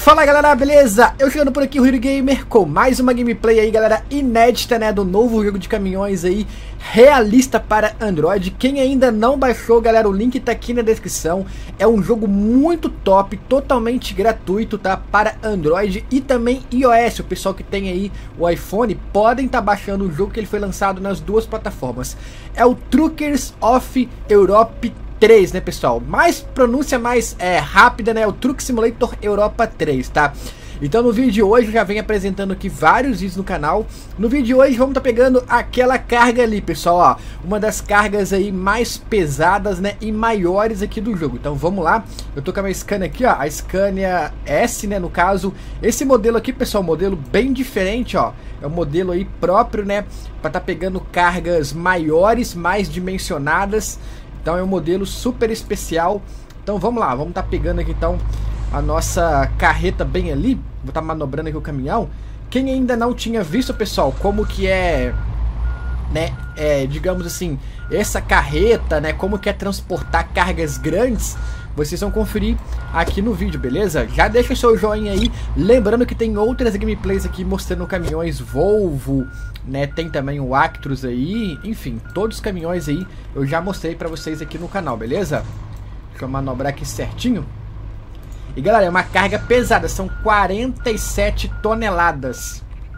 Fala galera, beleza? Eu chegando por aqui, o Hiro Gamer, com mais uma gameplay aí, galera, inédita, né, do novo jogo de caminhões aí, realista para Android. Quem ainda não baixou, galera, o link tá aqui na descrição. É um jogo muito top, totalmente gratuito, tá, para Android e também iOS. O pessoal que tem aí o iPhone podem estar baixando o jogo, que ele foi lançado nas duas plataformas. É o Truckers of Europe 3, né, pessoal? Mais pronúncia mais rápida, né? O Truck Simulator Europa 3, tá? Então no vídeo de hoje eu já venho apresentando aqui vários vídeos no canal. No vídeo de hoje vamos estar pegando aquela carga ali, pessoal, ó. Uma das cargas aí mais pesadas, né? E maiores aqui do jogo. Então vamos lá. Eu tô com a minha Scania aqui, ó. A Scania S, né? No caso, esse modelo aqui, pessoal, modelo bem diferente, ó. É um modelo aí próprio, né? Pra tá pegando cargas maiores, mais dimensionadas. Então é um modelo super especial. Então vamos lá, vamos estar pegando aqui então a nossa carreta bem ali. Vou estar manobrando aqui o caminhão. Quem ainda não tinha visto, pessoal, como que é, né, digamos assim, essa carreta, né, como que é transportar cargas grandes, vocês vão conferir aqui no vídeo, beleza? Já deixa o seu joinha aí, lembrando que tem outras gameplays aqui mostrando caminhões Volvo, né? Tem também o Actros aí, enfim, todos os caminhões aí eu já mostrei pra vocês aqui no canal, beleza? Deixa eu manobrar aqui certinho. E galera, é uma carga pesada, são 47 toneladas.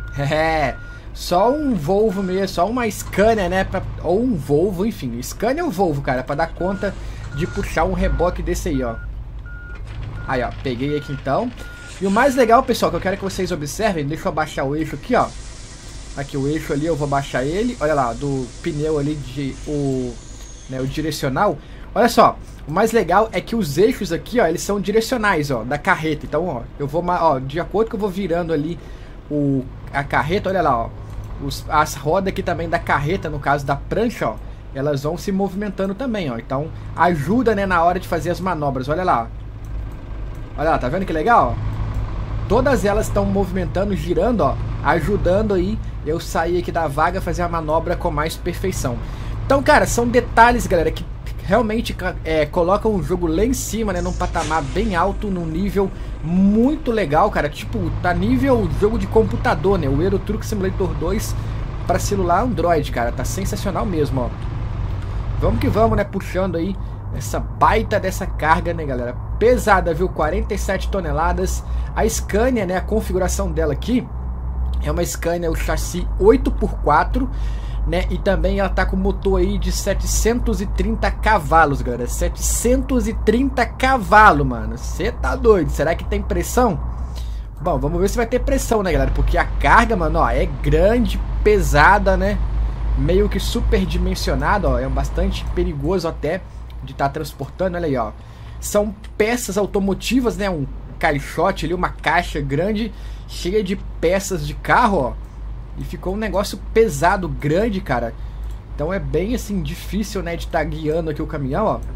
Só um Volvo mesmo, só uma Scania, né? Ou um Volvo, enfim, Scania ou Volvo, cara, pra dar conta de puxar um reboque desse aí, ó. Aí, ó, peguei aqui então. E o mais legal, pessoal, que eu quero que vocês observem, deixa eu abaixar o eixo aqui, ó. Aqui o eixo ali, eu vou baixar ele. Olha lá, do pneu ali, o direcional. Olha só, o mais legal é que os eixos aqui, ó, eles são direcionais, ó, da carreta. Então, ó, eu vou, ó, de acordo que eu vou virando ali a carreta, olha lá, ó. As rodas aqui também da carreta, no caso da prancha, ó, elas vão se movimentando também, ó. Então ajuda, né, na hora de fazer as manobras. Olha lá. Olha lá, tá vendo que legal, ó? Todas elas estão movimentando, girando, ó, ajudando aí eu sair aqui da vaga, fazer a manobra com mais perfeição. Então, cara, são detalhes, galera, que realmente colocam o jogo lá em cima, né, num patamar bem alto, num nível muito legal, cara. Tipo, tá nível jogo de computador, né? O Euro Truck Simulator 2 para celular Android, cara. Tá sensacional mesmo, ó. Vamos que vamos, né? Puxando aí essa baita dessa carga, né, galera? Pesada, viu? 47 toneladas. A Scania, né? A configuração dela aqui é uma Scania, o chassi 8x4, né? E também ela tá com motor aí de 730 cavalos, galera. 730 cavalos, mano. Você tá doido? Será que tem pressão? Bom, vamos ver se vai ter pressão, né, galera? Porque a carga, mano, ó, é grande, pesada, né? Meio que superdimensionado, ó, é bastante perigoso até de estar transportando, olha aí, ó. São peças automotivas, né, um caixote ali, uma caixa grande, cheia de peças de carro, ó. E ficou um negócio pesado, grande, cara. Então é bem, assim, difícil, né, de estar guiando aqui o caminhão, ó.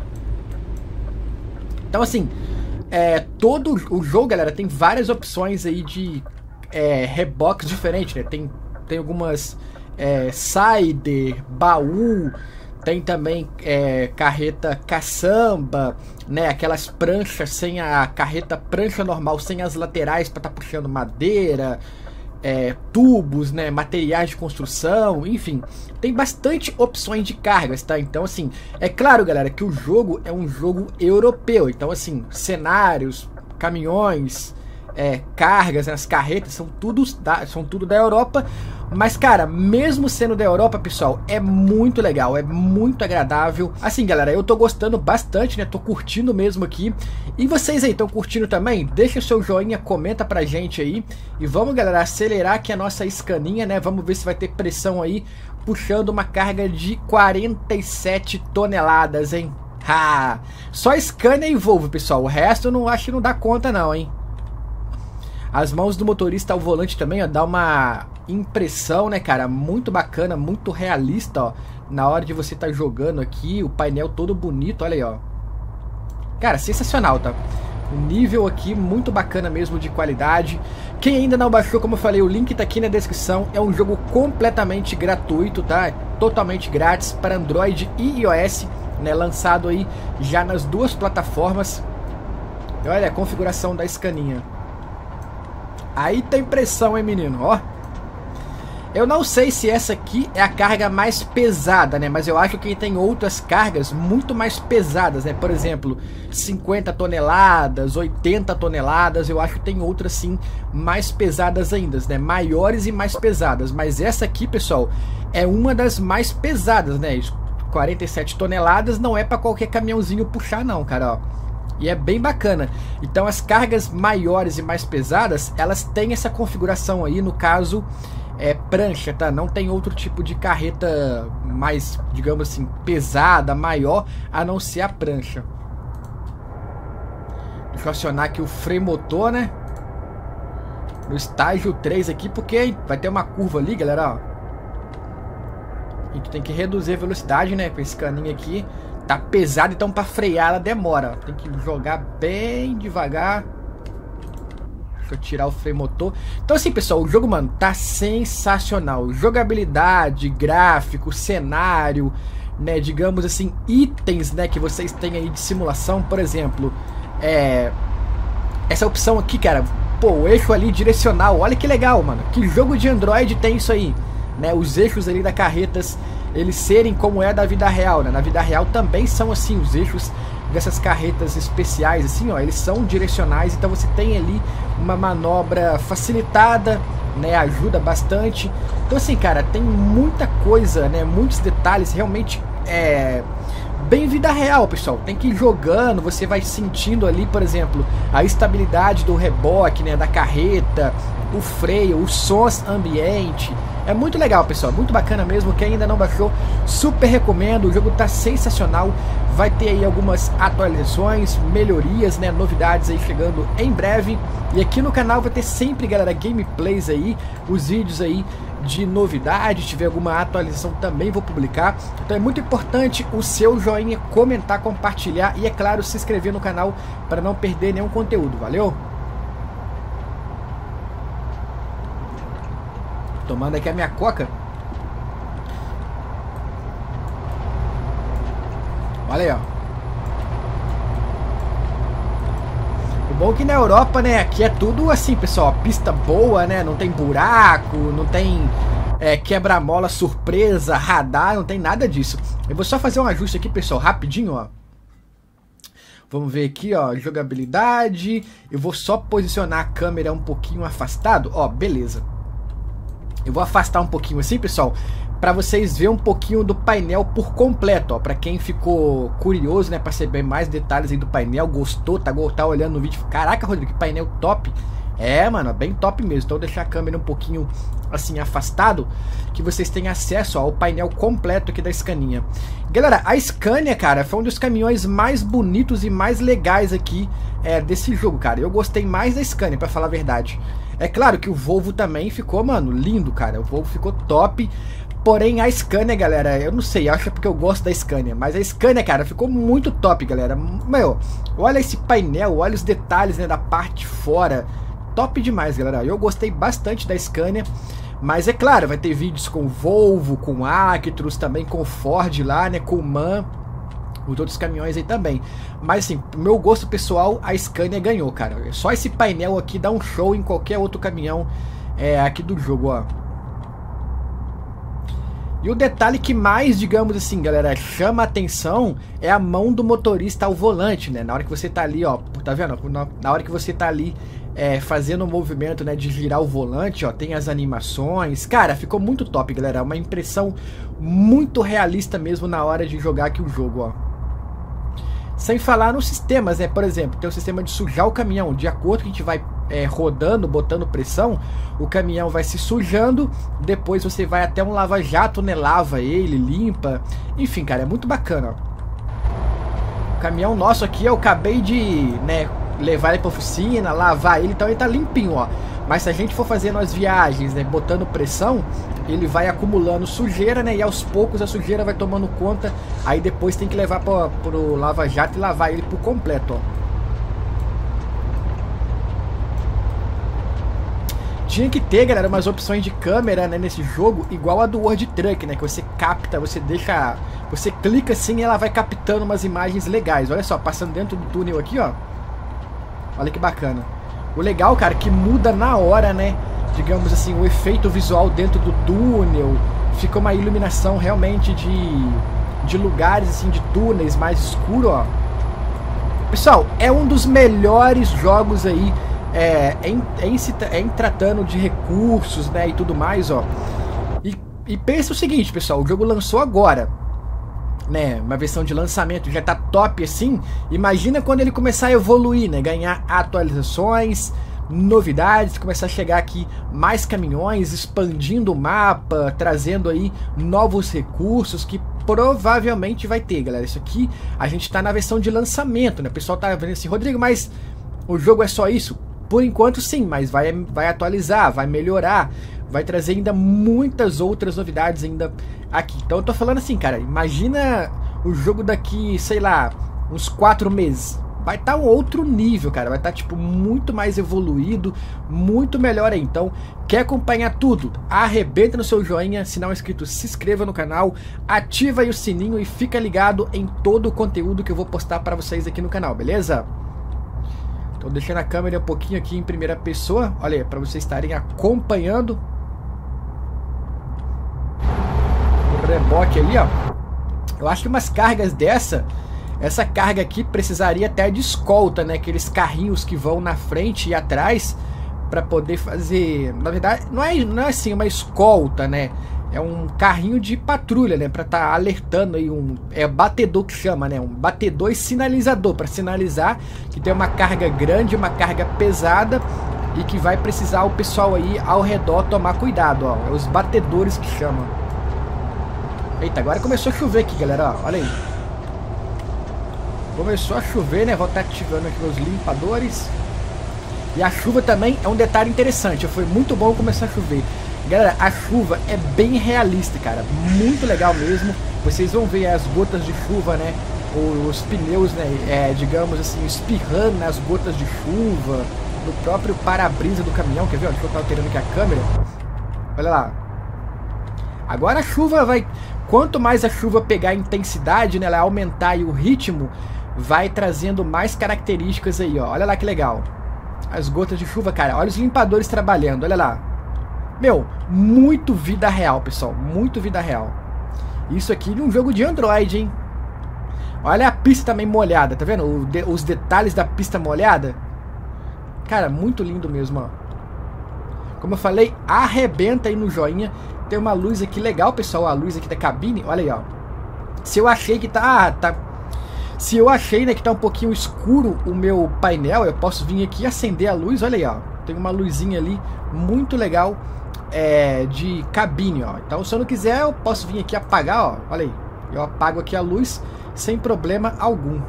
Então, assim, todo o jogo, galera, tem várias opções aí de reboques diferentes, né. Tem algumas... Sider, baú, tem também carreta caçamba, né? Aquelas pranchas sem a carreta prancha normal, sem as laterais para estar puxando madeira, tubos, né? Materiais de construção, enfim, tem bastante opções de cargas, tá? Então, assim, é claro, galera, que o jogo é um jogo europeu. Então, assim, cenários, caminhões, cargas, né, as carretas são tudo da Europa. Mas, cara, mesmo sendo da Europa, pessoal, é muito legal, é muito agradável. Assim, galera, eu tô gostando bastante, né? Tô curtindo mesmo aqui. E vocês aí, estão curtindo também? Deixa o seu joinha, comenta pra gente aí. E vamos, galera, acelerar aqui a nossa Scaninha, né? Vamos ver se vai ter pressão aí, puxando uma carga de 47 toneladas, hein? Só Scania e Volvo, pessoal. O resto eu não acho que não dá conta não, hein? As mãos do motorista ao volante também, ó, dá uma impressão, né, cara, muito bacana, muito realista, ó, na hora de você estar jogando aqui, o painel todo bonito, olha aí, ó. Cara, sensacional, tá? O nível aqui muito bacana mesmo, de qualidade. Quem ainda não baixou, como eu falei, o link tá aqui na descrição. É um jogo completamente gratuito, tá? Totalmente grátis para Android e iOS, né? Lançado aí já nas duas plataformas. E olha a configuração da Scaninha. Aí tem pressão, hein, menino, ó. Eu não sei se essa aqui é a carga mais pesada, né? Mas eu acho que tem outras cargas muito mais pesadas, né? Por exemplo, 50 toneladas, 80 toneladas. Eu acho que tem outras, sim, mais pesadas ainda, né? Maiores e mais pesadas. Mas essa aqui, pessoal, é uma das mais pesadas, né? 47 toneladas não é para qualquer caminhãozinho puxar, não, cara, ó. E é bem bacana. Então as cargas maiores e mais pesadas, elas têm essa configuração aí, no caso... é prancha, tá? Não tem outro tipo de carreta mais, digamos assim, pesada, maior, a não ser a prancha. Deixa eu acionar aqui o freio motor, né? No estágio 3 aqui, porque vai ter uma curva ali, galera, ó. A gente tem que reduzir a velocidade, né? Com esse caninho aqui. Tá pesado, então pra frear ela demora. Tem que jogar bem devagar. Deixa eu tirar o freio motor. Então assim, pessoal, o jogo, mano, tá sensacional. Jogabilidade, gráfico, cenário, né, digamos assim, itens, né, que vocês têm aí de simulação. Por exemplo, essa opção aqui, cara, pô, o eixo ali direcional. Olha que legal, mano. Que jogo de Android tem isso aí, né? Os eixos ali da carretas, eles serem como é da vida real, né? Na vida real também são assim, os eixos dessas carretas especiais, assim, ó, eles são direcionais, então você tem ali uma manobra facilitada, né, ajuda bastante. Então assim, cara, tem muita coisa, né, muitos detalhes, realmente bem vida real, pessoal. Tem que ir jogando, você vai sentindo ali, por exemplo, a estabilidade do reboque, né, da carreta, o freio, os sons ambiente. É muito legal, pessoal, muito bacana mesmo. Quem ainda não baixou, super recomendo. O jogo tá sensacional. Vai ter aí algumas atualizações, melhorias, né, novidades aí chegando em breve. E aqui no canal vai ter sempre, galera, gameplays aí, os vídeos aí de novidade. Se tiver alguma atualização também vou publicar. Então é muito importante o seu joinha, comentar, compartilhar e, é claro, se inscrever no canal para não perder nenhum conteúdo. Valeu? Tomando aqui a minha coca. Olha aí, ó. O bom é que na Europa, né, aqui é tudo assim, pessoal, pista boa, né, não tem buraco, não tem quebra-mola surpresa, radar, não tem nada disso. Eu vou só fazer um ajuste aqui, pessoal, rapidinho, ó. Vamos ver aqui, ó, jogabilidade. Eu vou só posicionar a câmera um pouquinho afastado, ó, beleza. Eu vou afastar um pouquinho assim, pessoal, para vocês verem um pouquinho do painel por completo, ó. Para quem ficou curioso, né, para saber mais detalhes aí do painel, gostou, tá olhando no vídeo, caraca, Rodrigo, que painel top. É, mano, bem top mesmo. Então eu vou deixar a câmera um pouquinho assim afastado, que vocês tenham acesso, ó, ao painel completo aqui da Scania. Galera, a Scania, cara, foi um dos caminhões mais bonitos e mais legais aqui desse jogo, cara. Eu gostei mais da Scania, para falar a verdade. É claro que o Volvo também ficou, mano, lindo, cara. O Volvo ficou top. Porém, a Scania, galera, eu não sei, acho que é porque eu gosto da Scania, mas a Scania, cara, ficou muito top, galera. Meu, olha esse painel, olha os detalhes, né, da parte de fora. Top demais, galera. Eu gostei bastante da Scania. Mas é claro, vai ter vídeos com Volvo, com Actros, também com Ford lá, né, com MAN, os outros caminhões aí também. Mas assim, meu gosto pessoal, a Scania ganhou, cara. Só esse painel aqui dá um show em qualquer outro caminhão aqui do jogo, ó. E o detalhe que mais, digamos assim, galera, chama a atenção é a mão do motorista ao volante, né? Na hora que você tá ali, ó, tá vendo? Na hora que você tá ali fazendo o movimento, né, de girar o volante, ó, tem as animações. Cara, ficou muito top, galera. Uma impressão muito realista mesmo na hora de jogar aqui o jogo, ó. Sem falar nos sistemas, né? Por exemplo, tem o sistema de sujar o caminhão. De acordo que a gente vai rodando, botando pressão, o caminhão vai se sujando. Depois você vai até um lava-jato, né? Lava ele, limpa. Enfim, cara, é muito bacana, ó. O caminhão nosso aqui, eu acabei de, né, levar ele pra oficina, lavar ele, então ele tá limpinho, ó. Mas se a gente for fazendo as viagens, né, botando pressão, ele vai acumulando sujeira, né, e aos poucos a sujeira vai tomando conta. Aí depois tem que levar pro lava-jato e lavar ele por completo, ó. Tinha que ter, galera, umas opções de câmera, né, nesse jogo, igual a do World Truck, né, que você capta, você clica assim e ela vai captando umas imagens legais. Olha só, passando dentro do túnel aqui, ó. Olha que bacana. O legal, cara, que muda na hora, né? Digamos assim, o efeito visual dentro do túnel. Fica uma iluminação realmente de lugares, assim, de túneis mais escuro, ó. Pessoal, é um dos melhores jogos aí em tratando de recursos, né, e tudo mais, ó. E pensa o seguinte, pessoal, o jogo lançou agora, né, uma versão de lançamento, já tá top assim. Imagina quando ele começar a evoluir, né, ganhar atualizações, novidades, começar a chegar aqui mais caminhões, expandindo o mapa, trazendo aí novos recursos que provavelmente vai ter, galera. Isso aqui a gente tá na versão de lançamento, né? O pessoal tá vendo assim, Rodrigo, mas o jogo é só isso? Por enquanto sim, mas vai atualizar, vai melhorar, vai trazer ainda muitas outras novidades ainda aqui. Então eu tô falando assim, cara, imagina o jogo daqui, sei lá, uns 4 meses. Vai estar um outro nível, cara. Vai estar, tipo, muito mais evoluído, muito melhor aí. Então, quer acompanhar tudo? Arrebenta no seu joinha. Se não é inscrito, se inscreva no canal. Ativa aí o sininho e fica ligado em todo o conteúdo que eu vou postar para vocês aqui no canal, beleza? Tô deixando a câmera um pouquinho aqui em primeira pessoa. Olha aí, para vocês estarem acompanhando. O rebote ali, ó. Eu acho que umas cargas dessa... Essa carga aqui precisaria até de escolta, né? Aqueles carrinhos que vão na frente e atrás para poder fazer... Na verdade, não é assim uma escolta, né? É um carrinho de patrulha, né? Para estar alertando aí batedor que chama, né? Um batedor e sinalizador para sinalizar que tem uma carga grande, uma carga pesada e que vai precisar o pessoal aí ao redor tomar cuidado, ó. É os batedores que chamam. Eita, agora começou a chover aqui, galera, ó. Olha aí. Começou a chover, né? Vou estar ativando aqui meus limpadores. E a chuva também é um detalhe interessante. Foi muito bom começar a chover. Galera, a chuva é bem realista, cara. Muito legal mesmo. Vocês vão ver as gotas de chuva, né? Os pneus, né? Digamos assim, espirrando nas gotas de chuva. No próprio para-brisa do caminhão. Quer ver? Deixa eu estar alterando aqui a câmera. Olha lá. Agora a chuva vai... Quanto mais a chuva pegar intensidade, né? Ela aumentar aí o ritmo... Vai trazendo mais características aí, ó. Olha lá que legal. As gotas de chuva, cara. Olha os limpadores trabalhando, olha lá. Meu, muito vida real, pessoal. Muito vida real. Isso aqui de um jogo de Android, hein? Olha a pista também molhada, tá vendo? Os detalhes da pista molhada. Cara, muito lindo mesmo, ó. Como eu falei, arrebenta aí no joinha. Tem uma luz aqui legal, pessoal. A luz aqui da cabine, olha aí, ó. Se eu achei que Se eu achei, né, que tá um pouquinho escuro o meu painel, eu posso vir aqui e acender a luz, olha aí, ó. Tem uma luzinha ali muito legal de cabine, ó. Então, se eu não quiser, eu posso vir aqui apagar, ó. Olha aí, eu apago aqui a luz sem problema algum.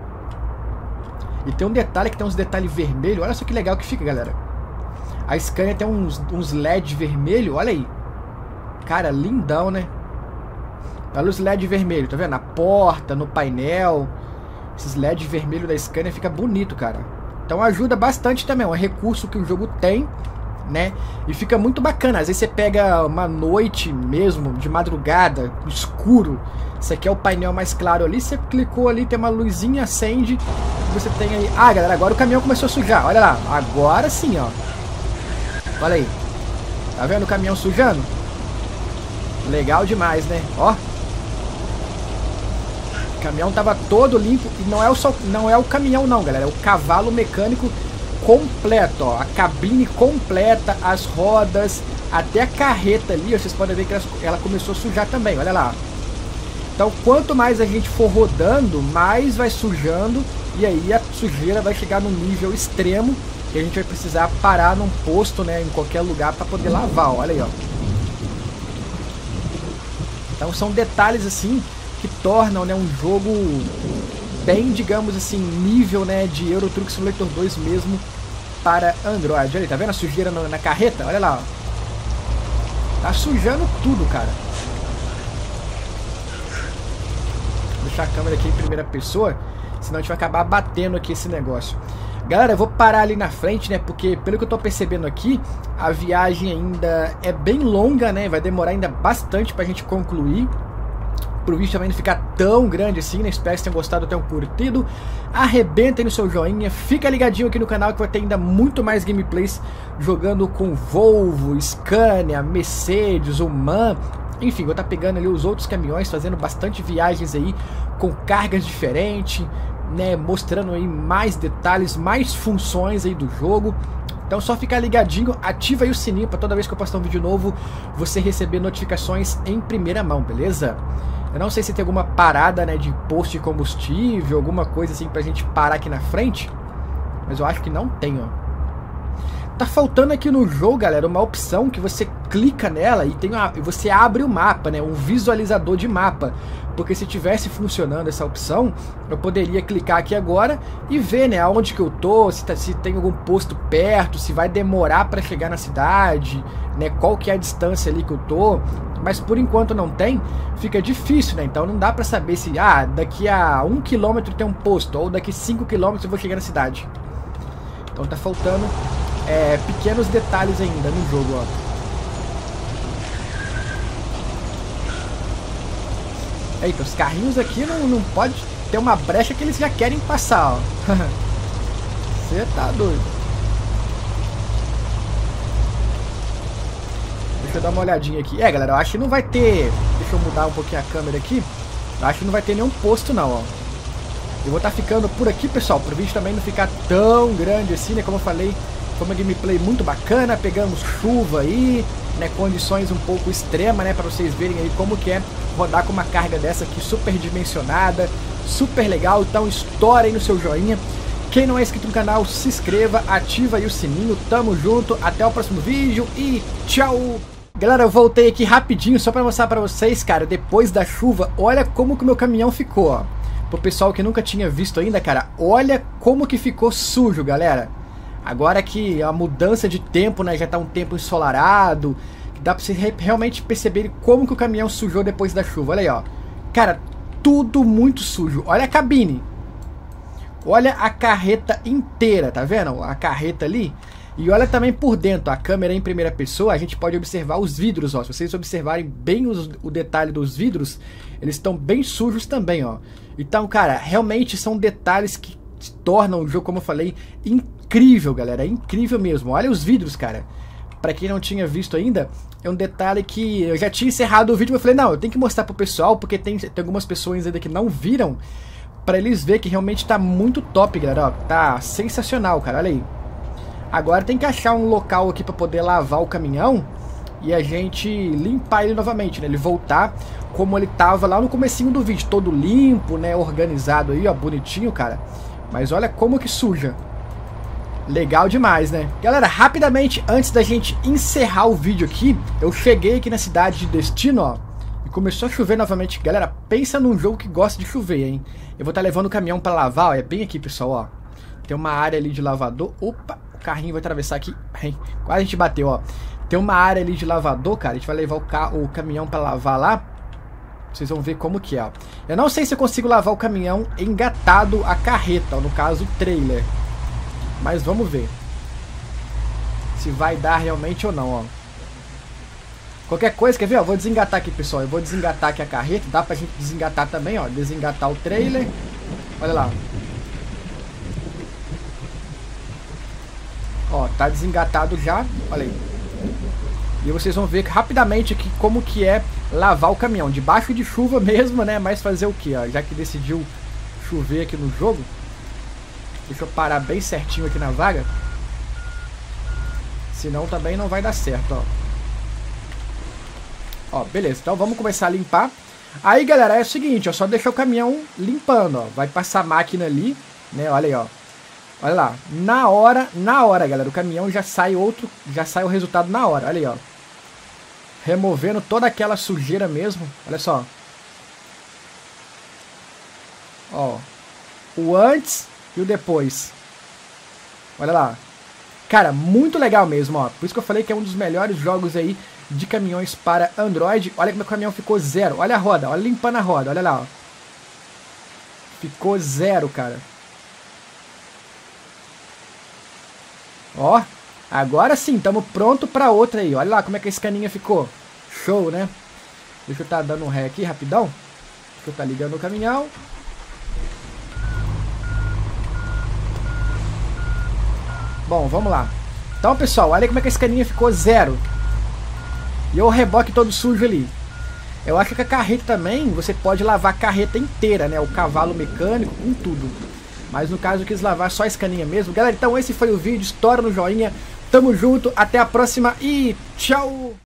E tem um detalhe que tem uns detalhes vermelhos, olha só que legal que fica, galera. A Scania tem uns LED vermelho, olha aí. Cara, lindão, né? A luz LED vermelho, tá vendo? Na porta, no painel. Esses LED vermelho da Scania fica bonito, cara. Então ajuda bastante também. É um recurso que o jogo tem, né? E fica muito bacana. Às vezes você pega uma noite mesmo, de madrugada, escuro. Esse aqui é o painel mais claro ali. Você clicou ali, tem uma luzinha, acende. Você tem aí... Ah, galera, agora o caminhão começou a sujar. Olha lá. Agora sim, ó. Olha aí. Tá vendo o caminhão sujando? Legal demais, né? Ó. O caminhão tava todo limpo e não é o caminhão não, galera, é o cavalo mecânico completo, ó, a cabine completa, as rodas, até a carreta ali, ó, vocês podem ver que ela começou a sujar também, olha lá. Então, quanto mais a gente for rodando, mais vai sujando e aí a sujeira vai chegar num nível extremo que a gente vai precisar parar num posto, né, em qualquer lugar para poder lavar, ó, olha aí, ó. Então, são detalhes assim que tornam, né, um jogo bem, digamos assim, nível, né, de Euro Truck Simulator 2 mesmo para Android. Olha aí, tá vendo a sujeira na carreta? Olha lá, ó. Tá sujando tudo, cara. Vou deixar a câmera aqui em primeira pessoa, senão a gente vai acabar batendo aqui esse negócio. Galera, eu vou parar ali na frente, né, porque pelo que eu tô percebendo aqui, a viagem ainda é bem longa, né, vai demorar ainda bastante pra gente concluir. pro vídeo também não ficar tão grande assim, né? Espero que tenham gostado, tenham curtido. Arrebentem no seu joinha, fica ligadinho aqui no canal que vai ter ainda muito mais gameplays jogando com Volvo, Scania, Mercedes, MAN. Enfim, vou estar pegando ali os outros caminhões, fazendo bastante viagens aí com cargas diferentes, né? Mostrando aí mais detalhes, mais funções aí do jogo. Então só ficar ligadinho, ativa aí o sininho para toda vez que eu postar um vídeo novo você receber notificações em primeira mão, beleza? Eu não sei se tem alguma parada, né, de posto de combustível, alguma coisa assim pra gente parar aqui na frente, mas eu acho que não tem, ó. Tá faltando aqui no jogo, galera, uma opção que você clica nela e você abre o mapa, né, um visualizador de mapa. Porque se tivesse funcionando essa opção, eu poderia clicar aqui agora e ver, né, aonde que eu tô, se tem algum posto perto, se vai demorar para chegar na cidade, né, qual que é a distância ali que eu tô. Mas por enquanto não tem, fica difícil, né, então não dá para saber se daqui a 1 km tem um posto, ou daqui 5 km eu vou chegar na cidade. Então tá faltando pequenos detalhes ainda no jogo, ó. Eita, os carrinhos aqui não pode ter uma brecha que eles já querem passar, ó. Você tá doido. Deixa eu dar uma olhadinha aqui. Galera, eu acho que não vai ter... Deixa eu mudar um pouquinho a câmera aqui. Eu acho que não vai ter nenhum posto, não, ó. Eu vou estar ficando por aqui, pessoal, pro vídeo também não ficar tão grande assim, né? Como eu falei, foi uma gameplay muito bacana. Pegamos chuva aí, né? Condições um pouco extremas, né? Pra vocês verem aí como que é rodar com uma carga dessa aqui super dimensionada, super legal. Então estoura aí no seu joinha. Quem não é inscrito no canal, se inscreva, ativa aí o sininho. Tamo junto, até o próximo vídeo e tchau! Galera, eu voltei aqui rapidinho só pra mostrar pra vocês, cara, depois da chuva, olha como que o meu caminhão ficou, ó. Pro pessoal que nunca tinha visto ainda, cara, olha como que ficou sujo, galera. Agora que a mudança de tempo, né, já tá um tempo ensolarado, dá pra vocês realmente perceberem como que o caminhão sujou depois da chuva. Olha aí, ó. Cara, tudo muito sujo. Olha a cabine. Olha a carreta inteira, tá vendo? A carreta ali. E olha também por dentro, a câmera em primeira pessoa, a gente pode observar os vidros, ó. Se vocês observarem bem o detalhe dos vidros, eles estão bem sujos também, ó. Então, cara, realmente são detalhes que tornam o jogo, como eu falei, incrível, galera. É incrível mesmo. Olha os vidros, cara. Pra quem não tinha visto ainda, é um detalhe que eu já tinha encerrado o vídeo, mas eu falei, não, eu tenho que mostrar pro pessoal, porque tem algumas pessoas ainda que não viram, pra eles verem que realmente tá muito top, galera, ó, tá sensacional, cara, olha aí. Agora tem que achar um local aqui pra poder lavar o caminhão e a gente limpar ele novamente, né, ele voltar como ele tava lá no comecinho do vídeo, todo limpo, né, organizado aí, ó, bonitinho, cara. Mas olha como que suja. Legal demais, né? Galera, rapidamente, antes da gente encerrar o vídeo aqui, eu cheguei aqui na cidade de destino, ó, e começou a chover novamente. Galera, pensa num jogo que gosta de chover, hein? Eu vou estar levando o caminhão pra lavar, ó, é bem aqui, pessoal, ó. Tem uma área ali de lavador. Opa, o carrinho vai atravessar aqui. Quase a gente bateu, ó. Tem uma área ali de lavador, cara, a gente vai levar o caminhão pra lavar lá. Vocês vão ver como que é, ó. Eu não sei se eu consigo lavar o caminhão engatado a carreta, ó, no caso o trailer. Mas vamos ver se vai dar realmente ou não, ó. Qualquer coisa, quer ver? Ó, vou desengatar aqui, pessoal. Eu vou desengatar aqui a carreta. Dá pra gente desengatar também, ó. Desengatar o trailer. Olha lá. Ó, tá desengatado já. Olha aí. E vocês vão ver rapidamente aqui como que é lavar o caminhão. Debaixo de chuva mesmo, né? Mas fazer o que, ó? Já que decidiu chover aqui no jogo. Deixa eu parar bem certinho aqui na vaga. Senão também não vai dar certo, ó. Ó, beleza. Então vamos começar a limpar. Aí, galera, é o seguinte, ó. Só deixar o caminhão limpando, ó. Vai passar a máquina ali, né? Olha aí, ó. Olha lá. Na hora, galera. O caminhão já sai o resultado na hora. Olha aí, ó. Removendo toda aquela sujeira mesmo. Olha só. Ó. O antes e o depois. Olha lá. Cara, muito legal mesmo, ó. Por isso que eu falei que é um dos melhores jogos aí de caminhões para Android. Olha que meu caminhão ficou zero. Olha a roda, olha limpando a roda. Olha lá, ó. Ficou zero, cara. Ó, agora sim, estamos pronto para outra aí. Olha lá como é que a escaninha ficou. Show, né? Deixa eu estar dando um ré aqui, rapidão. eu tá ligando o caminhão. Bom, vamos lá. Então, pessoal, olha como é que esse caninha ficou zero. E o reboque todo sujo ali. Eu acho que a carreta também, você pode lavar a carreta inteira, né? O cavalo mecânico, com tudo. Mas no caso eu quis lavar só esse caninha mesmo. Galera, então esse foi o vídeo. Estoura no joinha. Tamo junto, até a próxima e tchau!